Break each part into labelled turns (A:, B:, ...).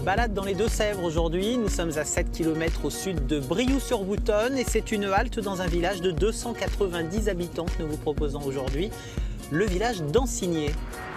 A: Balade dans les Deux-Sèvres aujourd'hui. Nous sommes à 7 km au sud de Brioux-sur-Boutonne et c'est une halte dans un village de 290 habitants que nous vous proposons aujourd'hui, le village d'Ansigné.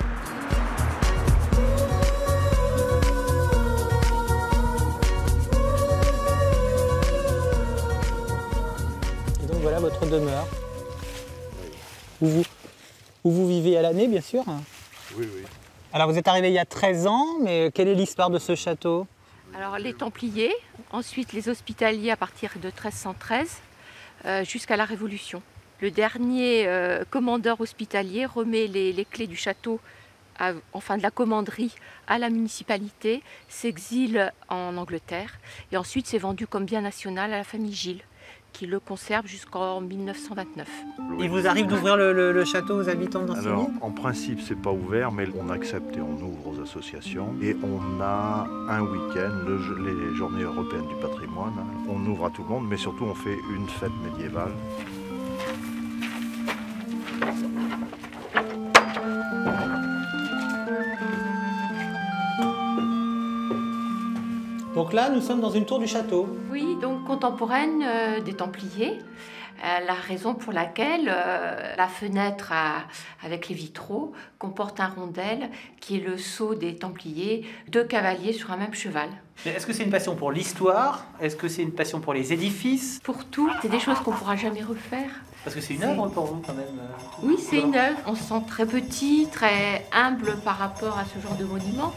A: Et donc voilà votre demeure. Où vous vivez à l'année, bien sûr.
B: Oui, oui.
A: Alors vous êtes arrivé il y a 13 ans, mais quelle est l'histoire de ce château?
C: Alors les Templiers, ensuite les Hospitaliers à partir de 1313 jusqu'à la Révolution. Le dernier commandeur hospitalier remet les clés du château, enfin de la commanderie, à la municipalité, s'exile en Angleterre et ensuite c'est vendu comme bien national à la famille Gilles, qui le conserve jusqu'en 1929.
A: Il vous arrive d'ouvrir le château aux habitants d'Ansigné?
B: Alors, en principe, c'est pas ouvert, mais on accepte et on ouvre aux associations. Et on a un week-end, les Journées européennes du patrimoine. On ouvre à tout le monde, mais surtout on fait une fête médiévale.
A: Donc là, nous sommes dans une tour du château.
C: Oui, donc contemporaine des Templiers. La raison pour laquelle la fenêtre avec les vitraux comporte un rondel qui est le sceau des Templiers, deux cavaliers sur un même cheval.
A: Est-ce que c'est une passion pour l'histoire? Est-ce que c'est une passion pour les édifices?
C: Pour tout, c'est des choses qu'on ne pourra jamais refaire.
A: Parce que c'est une œuvre pour vous quand même.
C: Oui, c'est une œuvre. On se sent très petit, très humble par rapport à ce genre de monument.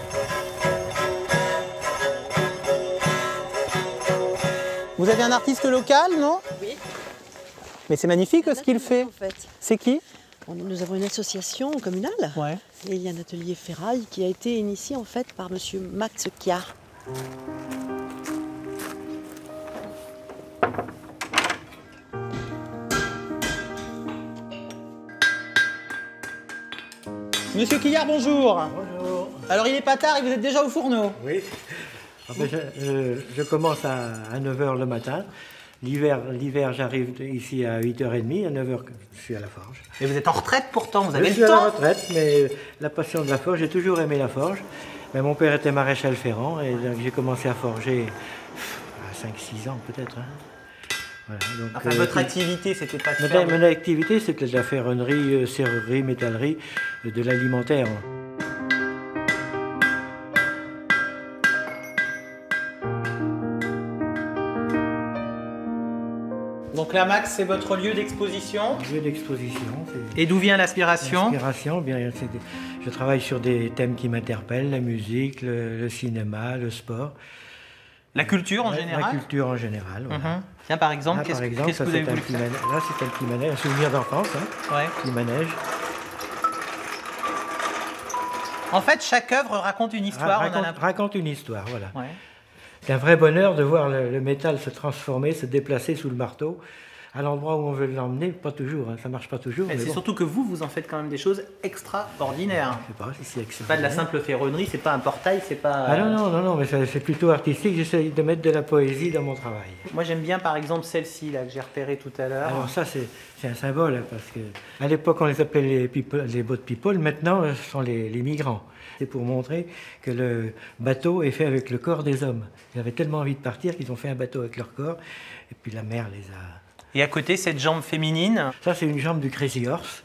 A: Vous avez un artiste local, non?
D: Oui.
A: Mais c'est magnifique ce qu'il fait.
D: En fait.
A: C'est qui?
D: Nous avons une association communale.
A: Ouais.
D: Et il y a un atelier ferraille qui a été initié en fait par monsieur Max Chiard.
A: Monsieur Quillard, bonjour.
E: Bonjour.
A: Alors il est pas tard et vous êtes déjà au fourneau.
E: Oui. Je commence à 9h le matin. L'hiver, j'arrive ici à 8h30. À 9h, je suis à la forge.
A: Et vous êtes en retraite pourtant, vous avez
E: Je suis
A: le
E: à la
A: temps.
E: retraite, mais la passion de la forge, j'ai toujours aimé la forge. Mais mon père était maréchal ferrant et donc j'ai commencé à forger à 5-6 ans peut-être. Hein. Voilà, donc,
A: Enfin, votre activité, c'était pas de faire...
E: Mon activité, c'était de la ferronnerie, serrurerie, métallerie, de l'alimentaire.
A: Donc la Max, c'est votre lieu d'exposition.
E: Lieu d'exposition.
A: Et d'où vient l'aspiration?
E: L'inspiration, bien, je travaille sur des thèmes qui m'interpellent, la musique, le cinéma, le sport.
A: La culture en général?
E: La culture en général, voilà.
A: Tiens, par exemple,
E: Là,
A: qu'est-ce
E: par exemple,
A: que vous avez voulu faire?
E: Là, c'est un petit manège, un souvenir d'enfance, hein,
A: Ouais.
E: petit manège.
A: En fait, chaque œuvre raconte une histoire.
E: Raconte une histoire, voilà.
A: Ouais.
E: C'est un vrai bonheur de voir le métal se transformer, se déplacer sous le marteau, à l'endroit où on veut l'emmener, pas toujours, hein, ça marche pas toujours.
A: C'est
E: bon.
A: surtout que vous en faites quand même des choses extraordinaires.
E: Je sais pas si c'est
A: C'est pas de la simple ferronnerie, c'est pas un portail, c'est pas...
E: Ah non, mais c'est plutôt artistique, j'essaie de mettre de la poésie dans mon travail.
A: Moi j'aime bien par exemple celle-ci là que j'ai repérée tout à l'heure.
E: Alors ça c'est un symbole, hein, parce que à l'époque on les appelait les boat people, maintenant ce sont les migrants. C'est pour montrer que le bateau est fait avec le corps des hommes. Ils avaient tellement envie de partir qu'ils ont fait un bateau avec leur corps, et puis la mer les a...
A: Et à côté, cette jambe féminine.
E: Ça, c'est une jambe du Crazy Horse.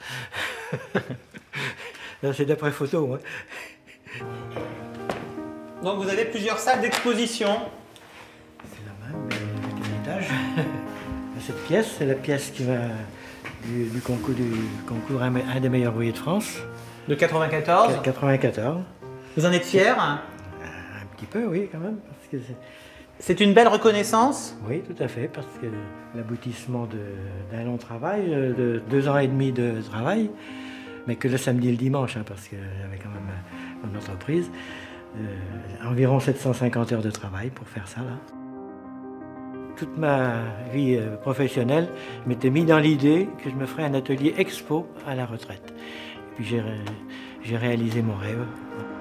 E: C'est d'après photo. Hein.
A: Donc vous avez plusieurs salles d'exposition.
E: C'est la même, mais avec un étage. Cette pièce, c'est la pièce qui va du concours un des meilleurs ouvriers de France.
A: De 94.
E: 94.
A: Vous en êtes fier?
E: Un petit peu, oui, quand même. Parce que
A: c'est une belle reconnaissance?
E: Oui, tout à fait, parce que l'aboutissement d'un long travail, de 2 ans et demi de travail, mais que le samedi et le dimanche, hein, parce que j'avais quand même mon entreprise, environ 750 heures de travail pour faire ça, là. Toute ma vie professionnelle, je m'étais mis dans l'idée que je me ferais un atelier expo à la retraite. Et puis j'ai réalisé mon rêve.